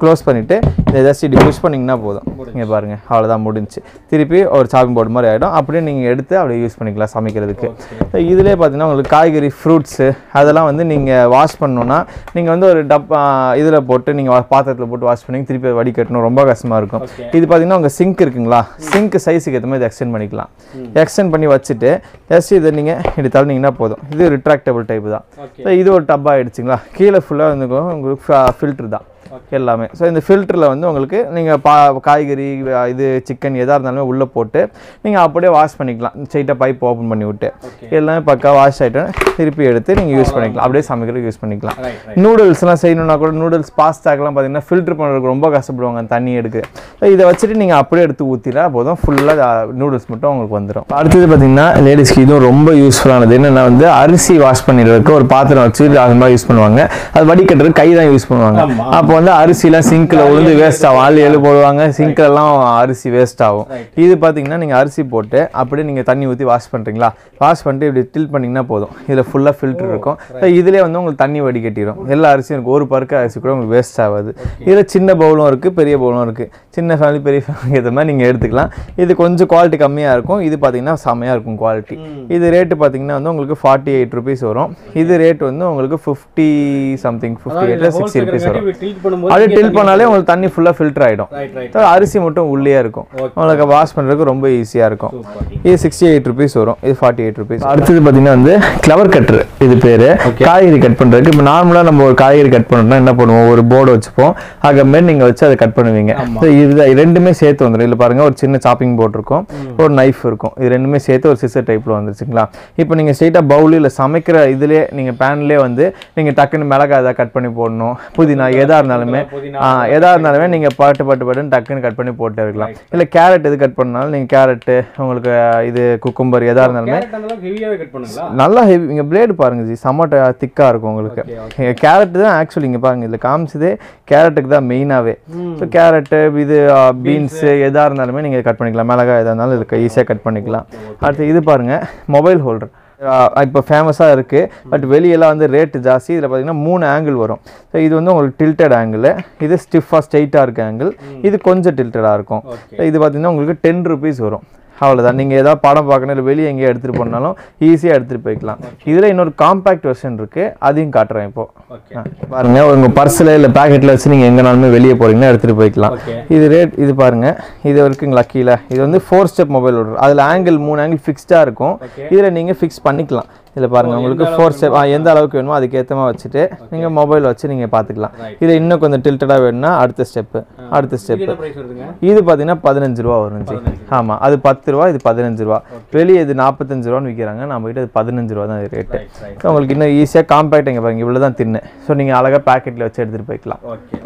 க்ளோஸ் பண்ணிவிட்டு இதை ஜஸ்ட் இப்படி புஷ் பண்ணிங்கன்னா போதும். இங்கே பாருங்கள், அவ்வளோதான் முடிஞ்சு. திருப்பி ஒரு சாப்பிங் போர்டு மாதிரி ஆகிடும். அப்படியே நீங்கள் எடுத்து அப்படியே யூஸ் பண்ணிக்கலாம் சமைக்கிறதுக்கு. இதிலே பார்த்தீங்கன்னா உங்களுக்கு காய்கறி ஃப்ரூட்ஸு அதெல்லாம் வந்து நீங்கள் வாஷ் பண்ணணுன்னா நீங்கள் வந்து ஒரு டப்பா இதில் போட்டு நீங்கள் பாத்திரத்தில் போட்டு வாஷ் பண்ணி திருப்பி வடிகட்டணும், ரொம்ப கஷ்டமாக இருக்கும். இது பார்த்தீங்கன்னா உங்கள் சிங்க் இருக்குங்களா, சிங்க் சைஸுக்கு ஏற்ற மாதிரி எக்ஸ்டெண்ட் பண்ணிக்கலாம். எக்ஸ்டெண்ட் பண்ணி வச்சுட்டு ஜஸ்ட் இதை நீங்கள் இப்படி தள்ளினீங்கன்னா போதும். இது ரிட்ராக்டபிள் டைப் தான். இது ஒரு டப்பா ஆகிடுச்சிங்களா, கீழே ஃபுல்லாக வந்து உங்களுக்கு ஃபில்ட்ரு தான் எல்லாமே. ஸோ இந்த ஃபில்டரில் வந்து உங்களுக்கு நீங்கள் பா காய்கறி இது சிக்கன் எதாக இருந்தாலுமே உள்ளே போட்டு நீங்கள் அப்படியே வாஷ் பண்ணிக்கலாம். ஸ்ட்ரைட்டாக பைப் ஓப்பன் பண்ணி விட்டு எல்லாமே பக்கா வாஷ் ஆகிட்டு திருப்பி எடுத்து நீங்கள் யூஸ் பண்ணிக்கலாம். அப்படியே சமைக்கிறதுக்கு யூஸ் பண்ணிக்கலாம். நூடுல்ஸ்லாம் செய்யணுன்னா கூட நூடுல்ஸ் பாஸ்தாக்கெலாம் பார்த்தீங்கன்னா ஃபில்டர் பண்ணுறதுக்கு ரொம்ப கஷ்டப்படுவாங்க தண்ணி எடுக்க. ஸோ இதை வச்சுட்டு நீங்கள் அப்படியே எடுத்து ஊற்றினா போதும், ஃபுல்லாக நூடுல்ஸ் மட்டும் உங்களுக்கு வந்துடும். அடுத்தது பார்த்தீங்கன்னா லேடிஸ்க்கு இதுவும் ரொம்ப யூஸ்ஃபுல்லானது என்னென்னா வந்து அரிசி வாஷ் பண்ணிடுறதுக்கு ஒரு பாத்திரம் வச்சு அது மாதிரி யூஸ் பண்ணுவாங்க. அது வடிகட்டுறதுக்கு கை தான் யூஸ் பண்ணுவாங்க. அப்போ வந்து அரிசிலாம் சிங்க்ல உளுந்து வேஸ்ட் ஆகும், ஆள் எழு போடுவாங்க, சிங்க்லாம் அரிசி வேஸ்ட் ஆகும். இது பார்த்தீங்கன்னா நீங்கள் அரிசி போட்டு அப்படியே நீங்கள் தண்ணி ஊற்றி வாஷ் பண்ணுறீங்களா, வாஷ் பண்ணிட்டு இப்படி டில் பண்ணிங்கன்னா போதும். இதில் ஃபுல்லாக ஃபில்டர் இருக்கும். இதிலே வந்து உங்களுக்கு தண்ணி வடிகட்டிடும். எல்லா அரிசியும் இருக்கும், ஒரு பருக்க அரிசி கூட உங்களுக்கு வேஸ்ட் ஆகாது. இதில் சின்ன பவுலும் இருக்குது, பெரிய பவுலும் இருக்குது. சின்ன ஃபேமிலி பெரிய ஃபேமிலி ஏற்ற மாதிரி நீங்கள் எடுத்துக்கலாம். இது கொஞ்சம் குவாலிட்டி கம்மியாக இருக்கும். இது பார்த்தீங்கன்னா செம்மையாக இருக்கும் குவாலிட்டி. இது ரேட்டு பார்த்தீங்கன்னா வந்து உங்களுக்கு ஃபார்ட்டி எயிட் ருபீஸ் வரும். இது ரேட் வந்து உங்களுக்கு fifty something fifty eight sixty rupees வரும். அப்படியே டில் பண்ணாலே உங்களுக்கு தண்ணி ஃபுல்லாக ஃபில்டர் ஆகிடும். அரிசி மட்டும் உள்ளே இருக்கும், உங்களுக்கு வாஷ் பண்ணுறதுக்கு ரொம்ப ஈஸியாக இருக்கும். இது சிக்ஸ்டி எயிட் ருபீஸ் வரும், இது ஃபார்ட்டி எயிட் ருபீஸ். அடுத்தது பார்த்தீங்கன்னா வந்து கிளவர் கட்டர், இது பேர். காய்கறி கட் பண்ணுறதுக்கு இப்போ நார்மலாக நம்ம ஒரு காய்கறி கட் பண்ணோம்னா என்ன பண்ணுவோம், ஒரு போர்டு வச்சுப்போம், அதுமாரி நீங்கள் வச்சு அதை கட் பண்ணுவீங்க. இது ரெண்டுமே சேர்த்து வந்துடும். இல்லை பாருங்கள், ஒரு சின்ன சாப்பிங் போர்ட் இருக்கும், ஒரு நைஃப் இருக்கும். இது ரெண்டுமே சேர்த்து ஒரு சிசர் டைப்பில் வந்துருச்சுங்களா. இப்போ நீங்கள் ஸ்ட்ரைட்டாக பவுல் இல்லை சமைக்கிற இதுலேயே நீங்கள் பேன்லேயே வந்து நீங்கள் டக்குன்னு மிளகாய் எதாவது கட் பண்ணி போடணும், புதினா எதாக இருந்தாலுமே எதாக இருந்தாலுமே நீங்கள் பாட்டு பாட்டு பாட்டுன்னு டக்குன்னு கட் பண்ணி போட்டு இருக்கலாம். இல்லை கேரட் எது கட் பண்ணாலும் நீங்கள் கேரட்டு உங்களுக்கு இது குக்கும்பர் எதாக இருந்தாலுமே நல்லா ஹெவி. இங்கே பிளேடு பாருங்க ஜி, செம்ம திக்காக இருக்கும் உங்களுக்கு. கேரட் தான் ஆக்சுவலி இங்கே பாருங்க, இதில் காமிச்சதே கேரட்டுக்கு தான் மெயினாகவே. ஸோ கேரட்டு இது பீன்ஸு எதாக இருந்தாலுமே நீங்கள் கட் பண்ணிக்கலாம். மிளகாய் எதாக இருந்தாலும் இதுக்கு ஈஸியாக கட் பண்ணிக்கலாம். அடுத்து இது பாருங்கள், மொபைல் ஹோல்டர் இப்போ ஃபேமஸாக இருக்குது. பட் வெளியெல்லாம் வந்து ரேட்டு ஜாஸ்தி. இதில் பார்த்தீங்கன்னா மூணு ஆங்கிள் வரும். ஸோ இது வந்து உங்களுக்கு டில்டட் ஆங்கிள், இது ஸ்டிஃபாக ஸ்ட்ரைட்டாக இருக்க ஆங்கிள், இது கொஞ்சம் டில்டடாக இருக்கும். இது பார்த்தீங்கன்னா உங்களுக்கு டென் ருபீஸ் வரும். அவ்வளோதான். நீங்கள் ஏதாவது படம் பார்க்கணும் இல்லை வெளியே எங்கேயும் எடுத்துகிட்டு போனாலும் ஈஸியாக எடுத்துகிட்டு போய்க்கலாம். இதில் இன்னொரு காம்பேக்ட் வெர்ஷன் இருக்குது, அதையும் காட்டுறேன் இப்போது. பாருங்கள், உங்கள் பர்ஸில் இல்லை பேக்கெட்டில் வச்சு நீங்கள் எங்கேனாலுமே வெளியே போகிறீங்கன்னா எடுத்துகிட்டு போய்க்கலாம். இது ரேட் இது பாருங்கள், இது இருக்குங்களா கீழே, இது வந்து ஃபோர் ஸ்டெப் மொபைல் ஓடுற. அதில் ஆங்கிள் மூணு ஆங்கிள் ஃபிக்ஸ்டாக இருக்கும். இதில் நீங்கள் ஃபிக்ஸ் பண்ணிக்கலாம். இதில் பாருங்கள், உங்களுக்கு ஃபோர் ஸ்டெப் எந்த அளவுக்கு வேணுமோ அதுக்கேற்ற மாதிரி வச்சுட்டு நீங்கள் மொபைல் வச்சு நீங்கள் பார்த்துக்கலாம். இதில் இன்னும் கொஞ்சம் டில்டடாக வேணும்னா அடுத்த ஸ்டெப்பு அடுத்த ஸ்டெப்பு இது பார்த்தீங்கன்னா பதினஞ்சு ரூபா வரும் ஜி. ஆமாம், அது பத்து ரூபா, இது பதினஞ்சு ரூபா. வெளியே இது நாற்பத்தஞ்சு ரூபான்னு விற்கிறாங்க, நம்ம கிட்ட அது பதினஞ்சு ரூபா தான் இது ரேட்டு. ஸோ உங்களுக்கு இன்னும் ஈஸியாக காம்பேக்ட் இங்கே பாருங்கள், இவ்வளோ தான் தின்னு. ஸோ நீங்கள் அழகாக பேக்கெட்டில் வச்சு எடுத்துகிட்டு போய்க்கலாம்.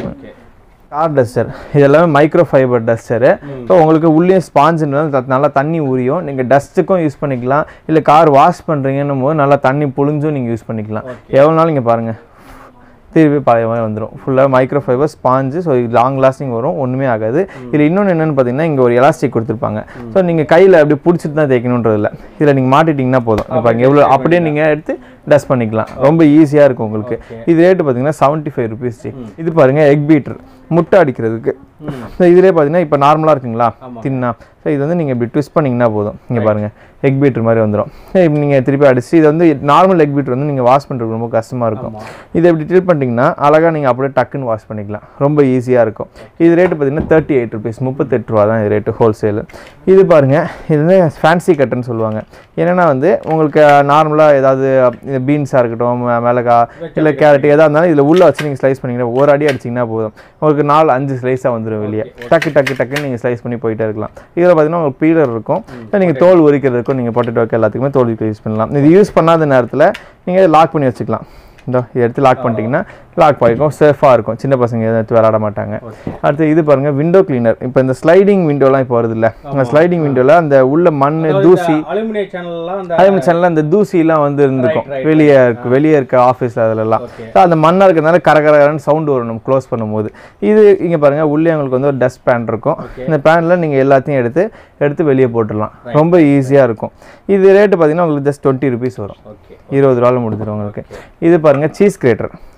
கார் டஸ்டர், இது எல்லாமே மைக்ரோ ஃபைபர் டஸ்டரு. ஸோ உங்களுக்கு உள்ளே ஸ்பாஞ்சுனால நல்லா தண்ணி ஊறியும், நீங்கள் டஸ்ட்டுக்கும் யூஸ் பண்ணிக்கலாம். இல்லை கார் வாஷ் பண்ணுறீங்கன்னும் போது நல்லா தண்ணி புழிஞ்சும் நீங்கள் யூஸ் பண்ணிக்கலாம். எவ்வளோ நாள் இங்கே பாருங்கள் திருப்பி பழைய மாதிரி வந்துடும். ஃபுல்லாக மைக்ரோ ஃபைபர் ஸ்பாஞ்சு. ஸோ இது லாங் லாஸ்டிங் வரும், ஒன்றுமே ஆகாது. இதில் இன்னொன்று என்னென்னு பார்த்தீங்கன்னா இங்கே ஒரு எலாஸ்டிக் கொடுத்துருப்பாங்க. ஸோ நீங்கள் கையில் அப்படி பிடிச்சிட்டு தான் தேய்க்கணுன்றதில்ல, இதில் நீங்கள் மாட்டிட்டிங்கன்னா போதும். இப்போ இங்கே எவ்வளோ அப்படியே நீங்கள் எடுத்து டஸ்ட் பண்ணிக்கலாம், ரொம்ப ஈஸியாக இருக்கும் உங்களுக்கு. இது ரேட்டு பார்த்தீங்கன்னா செவன்ட்டி ஃபைவ் ருபீஸ். இது பாருங்கள், எக் பீட்டர், முட்டை அடிக்கிறதுக்கு. ஸோ இதிலே பார்த்தீங்கன்னா இப்போ நார்மலாக இருக்குங்களா தின்னா. ஸோ இது வந்து நீங்கள் இப்படி ட்விஸ்ட் பண்ணிங்கன்னா போதும். இங்கே பாருங்கள், எக் பீட்டர் மாதிரி வந்துடும். இப்போ நீங்கள் திருப்பி அடிச்சு இது வந்து நார்மல் எக் பீட்டர் வந்து நீங்கள் வாஷ் பண்ணுறது ரொம்ப கஷ்டமாக இருக்கும். இதை இப்படி ட்ரில் பண்ணிட்டீங்கன்னா அழகாக நீங்கள் அப்படியே டக்குன்னு வாஷ் பண்ணிக்கலாம், ரொம்ப ஈஸியாக இருக்கும். இது ரேட்டு பார்த்தீங்கன்னா தேர்ட்டி எயிட் ருபீஸ், முப்பத்தெட்டு ரூபா தான் இது ரேட்டு ஹோல்சேலு. இது பாருங்கள், இது வந்து ஃபேன்சி கட்டுன்னு சொல்லுவாங்க. என்னென்னா வந்து உங்களுக்கு நார்மலாக ஏதாவது பீன்ஸாக இருக்கட்டும், மிளகா இல்லை கேரட் எதாக இருந்தாலும் இதில் உள்ளே வச்சு நீங்கள் ஸ்லைஸ் பண்ணிங்கன்னா ஒரு அடி அடிச்சிங்கன்னா போதும், உங்களுக்கு நாலு அஞ்சு ஸ்லைஸாக வந்துடும் வெளியே. டக்கு டக்கு டக்குன்னு நீங்கள் ஸ்லைஸ் பண்ணி போயிட்டே இருக்கலாம். இதில் பார்த்தீங்கன்னா உங்களுக்கு பீலர் இருக்கும், நீங்கள் தோல் உரிக்கிறதுக்கும் நீங்கள் பொட்டேட்டோக்கு எல்லாத்துக்குமே தோல் உரிக்க யூஸ் பண்ணலாம். இது யூஸ் பண்ணாத நேரத்தில் நீங்கள் லாக் பண்ணி வச்சுக்கலாம். இந்த எடுத்து லாக் பண்ணிட்டீங்கன்னா லாக் பண்ணிக்கும், சேஃபாக இருக்கும், சின்ன பசங்க எதுவும் எடுத்து விளையாட மாட்டாங்க. அடுத்து இது பாருங்கள், விண்டோ கிளீனர். இப்போ இந்த ஸ்லைடிங் விண்டோலாம் இப்போ வருது இல்லை, அந்த ஸ்லைடிங் விண்டோவில் அந்த உள்ள மண் தூசி அலுமினியம் சேனலில் அந்த தூசிலாம் வந்து இருந்துக்கும் வெளியே இருக்கு, வெளியே இருக்க ஆஃபீஸில் அதிலெல்லாம். ஸோ அந்த மண்ணாக இருக்கிறதுனால கரகரன்னு சவுண்டு வரும் நம்ம க்ளோஸ் பண்ணும்போது. இது இங்கே பாருங்கள், உள்ளே உங்களுக்கு வந்து ஒரு டஸ்ட் பேன் இருக்கும். இந்த பேனில் நீங்கள் எல்லாத்தையும் எடுத்து எடுத்து வெளியே போட்டுடலாம், ரொம்ப ஈஸியாக இருக்கும். இது ரேட்டு பார்த்தீங்கன்னா உங்களுக்கு ஜஸ்ட் டுவெண்ட்டி ருபீஸ் வரும், இருபது ரூபாவில் முடிஞ்சிடும் உங்களுக்கு. இது பாருங்கள், சீஸ் கிரேட்டர்.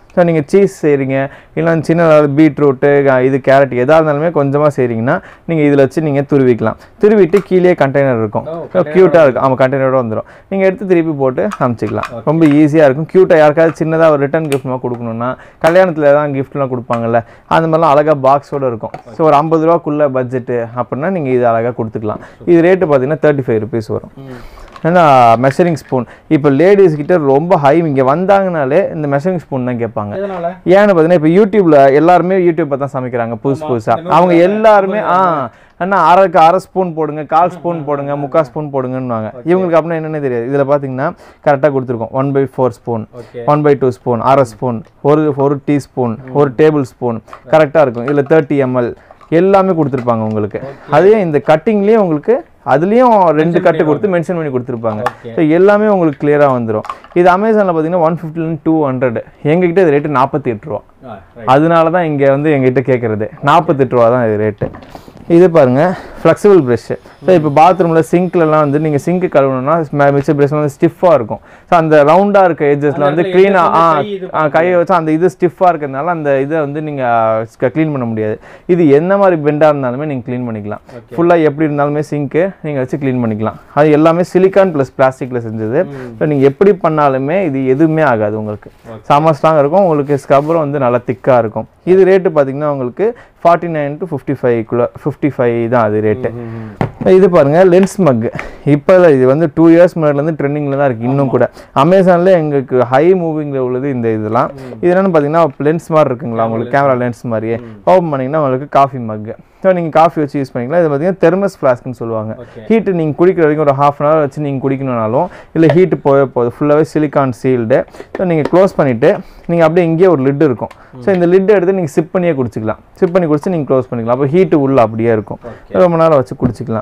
ஸோ நீங்கள் சீஸ் செய்கிறீங்க இல்லை சின்ன பீட்ரூட்டு இது கேரட் எதாக இருந்தாலுமே கொஞ்சமாக செய்கிறீங்கன்னா நீங்கள் இதில் வச்சு நீங்கள் துருவிக்கலாம். துருவிட்டு கீழே கண்டெய்னர் இருக்கும், க்யூட்டாக இருக்கும். ஆமாம், கண்டெய்னரோட வந்துடும். நீங்கள் எடுத்து திருப்பி போட்டு அனுப்பிச்சிக்கலாம். ரொம்ப ஈஸியாக இருக்கும். க்யூட்டாக யாருக்காவது சின்னதாக ஒரு ரிட்டர்ன் கிஃப்ட்மாக கொடுக்கணுன்னா, கல்யாணத்தில் தான் கிஃப்ட்லாம் கொடுப்பாங்கல்ல, அந்த மாதிரிலாம் அழகாக பாக்ஸோடு இருக்கும். ஸோ ஒரு ஐம்பது ரூபாக்குள்ளே பட்ஜெட்டு அப்படின்னா நீங்கள் இது அழகாக கொடுத்துக்கலாம். இது ரேட்டு பார்த்தீங்கன்னா தேர்ட்டி ஃபைவ் ருபீஸ் வரும். ஏன்னா மெஷரிங் ஸ்பூன் இப்போ லேடிஸ் கிட்ட ரொம்ப ஹை, இங்கே வந்தாங்கனாலே இந்த மெஷரிங் ஸ்பூன் தான் கேட்பாங்க. ஏன்னு பார்த்தீங்கன்னா இப்போ யூடியூப்ல எல்லாருமே யூடியூப் தான் சமைக்கிறாங்க புதுசு புதுசாக. அவங்க எல்லாருமே ஆ அண்ணா அரைக்கு அரை ஸ்பூன் போடுங்க, கால் ஸ்பூன் போடுங்க, முக்கால் ஸ்பூன் போடுங்கன்னுவாங்க. இவங்களுக்கு அப்படின்னா என்னென்ன தெரியாது. இதில் பார்த்தீங்கன்னா கரெக்டாக கொடுத்துருக்கோம். One by four spoon, one by two spoon, அரை ஸ்பூன், ஒரு ஒரு டீஸ்பூன், ஒரு டேபிள் ஸ்பூன் கரெக்டாக இருக்கும். இதில் தேர்ட்டி எம்எல் எல்லாமே கொடுத்துருப்பாங்க உங்களுக்கு. அதே இந்த கட்டிங்லேயே உங்களுக்கு அதுலேயும் ரெண்டு கட்டு கொடுத்து மென்ஷன் பண்ணி கொடுத்துருப்பாங்க. ஸோ எல்லாமே உங்களுக்கு கிளியராக வந்துடும். இது அமேசானில் பார்த்தீங்கன்னா ஒன் ஃபிஃப்டிலேருந்து டூ ஹண்ட்ரட் எங்ககிட்ட இது ரேட்டு நாற்பத்தி எட்டு ரூபா. அதனால தான் இங்கே வந்து எங்ககிட்ட கேட்குறது நாற்பத்தெட்டு ரூபா தான் இது ரேட்டு. இது பாருங்கள் ஃப்ளெக்சிபிள் ப்ரெஷ்ஷு. ஸோ இப்போ பாத்ரூமில் சிங்க்லலாம் வந்து நீங்கள் சிங்க்கு கழுவணும்னா மிச்ச ப்ரெஷ் வந்து ஸ்டிஃபாக இருக்கும். ஸோ அந்த ரவுண்டாக இருக்க எட்ஜஸில் வந்து க்ளீனாக கையை வச்சா அந்த இது ஸ்டிஃபாக இருக்கிறதுனால அந்த இதை வந்து நீங்கள் க்ளீன் பண்ண முடியாது. இது என்ன மாதிரி பெண்டாக இருந்தாலுமே நீங்கள் க்ளீன் பண்ணிக்கலாம். ஃபுல்லாக எப்படி இருந்தாலுமே சிங்க்கு நீங்கள் வச்சு க்ளீன் பண்ணிக்கலாம். அது எல்லாமே சிலிக்கான் ப்ளஸ் பிளாஸ்டிக்கில் செஞ்சது. ஸோ நீங்கள் எப்படி பண்ணாலுமே இது எதுவுமே ஆகாது. உங்களுக்கு செம ஸ்ட்ராங்காக இருக்கும். உங்களுக்கு ஸ்க்ரப்பரும் வந்து நல்லா திக்காக இருக்கும். இது ரேட்டு பார்த்தீங்கன்னா உங்களுக்கு ஃபார்ட்டி நைன் டு ஃபிஃப்டி ஃபைவ்க்குள்ளே ஃபிஃப்டி ஃபைவ் தான் அது ரேட்டு. இது பாருங்கள் லென்ஸ் மக். இப்போ இது வந்து டூ இயர்ஸ் முன்னாடிலேருந்து ட்ரெண்டிங்கில் தான் இருக்குது. இன்னும் கூட அமேசானில் எங்களுக்கு ஹை மூவிங்கில் உள்ளது இந்த இதெல்லாம். இது என்னென்னு பார்த்தீங்கன்னா லென்ஸ் மாதிரி இருக்குங்களா, உங்களுக்கு கேமரா லென்ஸ் மாதிரியே ஓப்பன் பண்ணிங்கன்னா உங்களுக்கு காஃபி மக். ஸோ நீங்கள் காஃபி வச்சு யூஸ் பண்ணிக்கலாம். இது பார்த்தீங்கன்னா தெர்மஸ் ஃப்ளாஸ்க்குன்னு சொல்லுவாங்க. ஹீட்டு நீங்கள் குடிக்கிற வரைக்கும் ஒரு ஹாஃப் அன் ஹவர் வச்சு நீங்கள் குடிக்கணும்னாலும் இல்லை ஹீட்டு போய போகுது ஃபுல்லாகவே சிலிக்கான் சீல்டு. ஸோ நீங்கள் க்ளோஸ் பண்ணிவிட்டு நீங்கள் அப்படியே இங்கேயே ஒரு லிட் இருக்கும். ஸோ இந்த லிட்டை எடுத்து நீங்கள் சிப் பண்ணியே குடிச்சிக்கலாம். சிப் பண்ணி குடிச்சு நீங்கள் க்ளோஸ் பண்ணிக்கலாம். அப்போ ஹீட்டு உள்ள அப்படியே இருக்கும். ரொம்ப நேரம் வச்சு குடிச்சிக்கலாம்.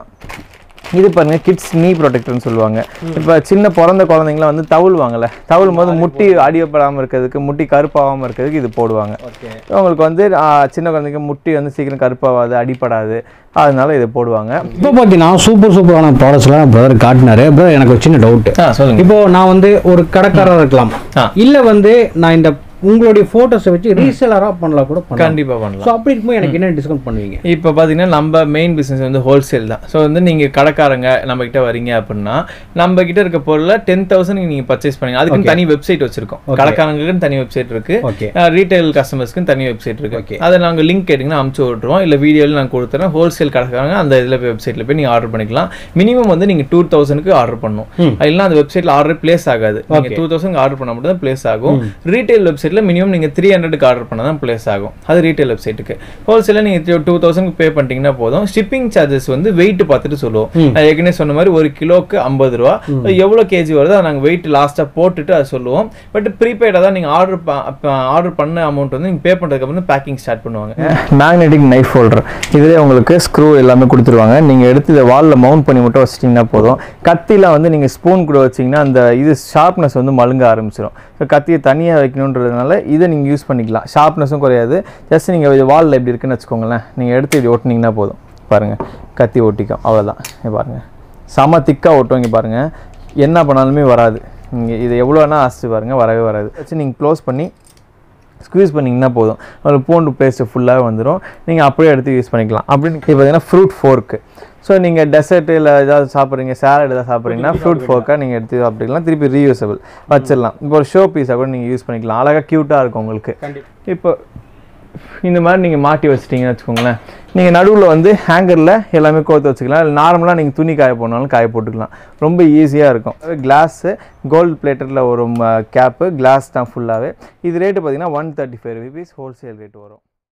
இது பாருங்கள் கிட்ஸ் நீ ப்ரொடெக்டர்னு சொல்லுவாங்க. இப்போ சின்ன பிறந்த குழந்தைங்களாம் வந்து தவுள்வாங்கல்ல, தவுளும் போது முட்டி அடியப்படாமல் இருக்கிறதுக்கு, முட்டி கருப்பாகாமல் இருக்கிறதுக்கு இது போடுவாங்க. உங்களுக்கு வந்து சின்ன குழந்தைங்க முட்டி வந்து சீக்கிரம் கருப்பாகாது, அடிப்படாது, அதனால இதை போடுவாங்க. இப்போ பார்த்தீங்கன்னா சூப்பர் சூப்பரான ப்ராடக்ட்ஸ்லாம் பிரதர் காட்டினாரு. பிரதர் எனக்கு ஒரு சின்ன டவுட். இப்போ நான் வந்து ஒரு கடைக்காரர் இருக்கலாம், இல்லை வந்து நான் இந்த உங்களுடைய ஃபோட்டோஸை வச்சு ரீசேலராக பண்ணலாம் கூட பண்ணலாம். கண்டிப்பாக பண்ணலாம். ஸோ அப்படி இருக்கும்போது எனக்கு என்ன டிஸ்கவுண்ட் பண்ணுவீங்க? இப்போ பார்த்தீங்கன்னா நம்ம மெயின் பிஸ்னஸ் வந்து ஹோல்சேல் தான். ஸோ வந்து நீங்கள் கடைக்காரங்க நம்மக்கிட்ட வரீங்க அப்படின்னா நம்ம கிட்ட இருக்க பொருளை டென் தௌசண்ட் நீங்கள் பர்ச்சேஸ் பண்ணீங்க. அதுக்கு தனி வெப்சைட் வச்சிருக்கோம். கடைக்காரங்களுக்குன்னு தனி வெப்சைட் இருக்கு, ரீட்டைல் கஸ்டமர்ஸ்க்கு தனி வெப்சைட் இருக்கு. அதை நாங்கள் லிங்க் கேட்டிங்கன்னா அமுச்சு விட்டுருவோம். இல்லை வீடியோவில் நாங்கள் கொடுத்துறேன். ஹோல்சேல் கடைக்காரங்க அந்த இதில் போய் வெப்சைட்டில் போய் நீங்கள் ஆர்டர் பண்ணிக்கலாம். மினிமம் வந்து நீங்கள் டூ தௌசண்ட்க்கு ஆர்டர் பண்ணணும். இல்லைன்னா அந்த வெப்சைட்டில் ஆர்டர் பிளேஸ் ஆகாது. நீங்கள் டூ தௌசண்ட் ஆர்டர் பண்ண மட்டும் தான் பிளேஸ் ஆகும். ரீட்டைல் வெப்சைட்டில் மினிமம் நீங்கள் த்ரீ ஹண்ட்ரடுக்கு ஆர்டர் பண்ணால் தான் பிளேஸ் ஆகும். அது ரீட்டைல் வெப்சைட்டுக்கு. ஹோல்சேலில் நீங்கள் டூ தௌசண்ட் பே பண்ணிட்டீங்கன்னா போதும். ஷிப்பிங் சார்ஜஸ் வந்து வெயிட் பார்த்துட்டு சொல்லுவோம். நான் ஏற்கனவே சொன்ன மாதிரி ஒரு கிலோக்கு ஐம்பது ரூபா, எவ்வளோ கேஜி வருதோ அதை நாங்கள் வெயிட் லாஸ்ட்டாக போட்டுட்டு அதை சொல்லுவோம். பட் ப்ரீபெய்டாக தான் நீங்கள் ஆர்டர் ஆர்டர் பண்ண அமௌண்ட் வந்து நீங்கள் பே பண்ணுறதுக்கு அப்புறம் பேக்கிங் ஸ்டார்ட் பண்ணுவாங்க. மேக்னெட்டிக் நைஃப் ஹோல்டர் இதிலே உங்களுக்கு ஸ்க்ரூ எல்லாமே கொடுத்துருவாங்க. நீங்கள் எடுத்து இதை வாலில் மவுண்ட் பண்ணி மட்டும் வச்சிட்டிங்கன்னா போதும். கத்தியில் வந்து நீங்கள் ஸ்பூன் கூட வச்சிங்கன்னா அந்த இது ஷார்ப்னஸ் வந்து மழுங்க ஆரம்பிச்சிடும். ஸோ கத்தியை தனியாக வைக்கணுன்றதுனால இதை நீங்கள் யூஸ் பண்ணிக்கலாம். ஷார்ப்னஸும் குறையாது. ஜஸ்ட் நீங்கள் இது வாலில் எப்படி இருக்குன்னு வச்சுக்கோங்களேன், நீங்கள் எடுத்து இப்படி ஒட்டினீங்கன்னா போதும். பாருங்கள் கத்தி ஒட்டிக்கும், அவ்வளோதான். இங்கே பாருங்கள் செம திக்காக ஒட்டும். இங்கே பாருங்கள் என்ன பண்ணாலுமே வராது. நீங்கள் இது எவ்வளோ வேணால் அரைச்சி பாருங்கள், வரவே வராது. வச்சு நீங்கள் க்ளோஸ் பண்ணி ஸ்க்வீஸ் பண்ணிங்கன்னா போதும். ஒரு பூண்டு பேஸ்ட்டு ஃபுல்லாக வந்துடும். நீங்கள் அப்படியே எடுத்து யூஸ் பண்ணிக்கலாம். அப்படின்னு இப்போ பார்த்தீங்கன்னா ஃப்ரூட் ஃபோர்க்கு. ஸோ நீங்கள் டெசர்ட் இல்லை ஏதாவது சாப்பிட்றீங்க, சேலட் ஏதாவது சாப்பிட்றீங்கன்னா ஃப்ரூட் ஃபோர்க்காக நீங்கள் எடுத்து சாப்பிட்டுக்கலாம். திருப்பி ரீயூசபிள் வச்சிடலாம். இப்போ ஒரு ஷோ பீஸாக கூட நீங்கள் யூஸ் பண்ணிக்கலாம். அழகாக க்யூட்டாக இருக்கும் உங்களுக்கு. இப்போ இந்த மாதிரி நீங்கள் மாட்டி வச்சிட்டிங்கன்னு வச்சுக்கோங்களேன், நீங்கள் நடுவில் வந்து ஹேங்கரில் எல்லாமே கோர்த்து வச்சுக்கலாம். இல்லை நார்மலாக நீங்கள் துணி காய போனாலும் காய போட்டுக்கலாம். ரொம்ப ஈஸியாக இருக்கும். கிளாஸு கோல்டு பிளேட்டரில் ஒரு கேப்பு கிளாஸ் தான் ஃபுல்லாகவே. இது ரேட்டு பார்த்தீங்கன்னா one thirty five rupees wholesale rate வரும்.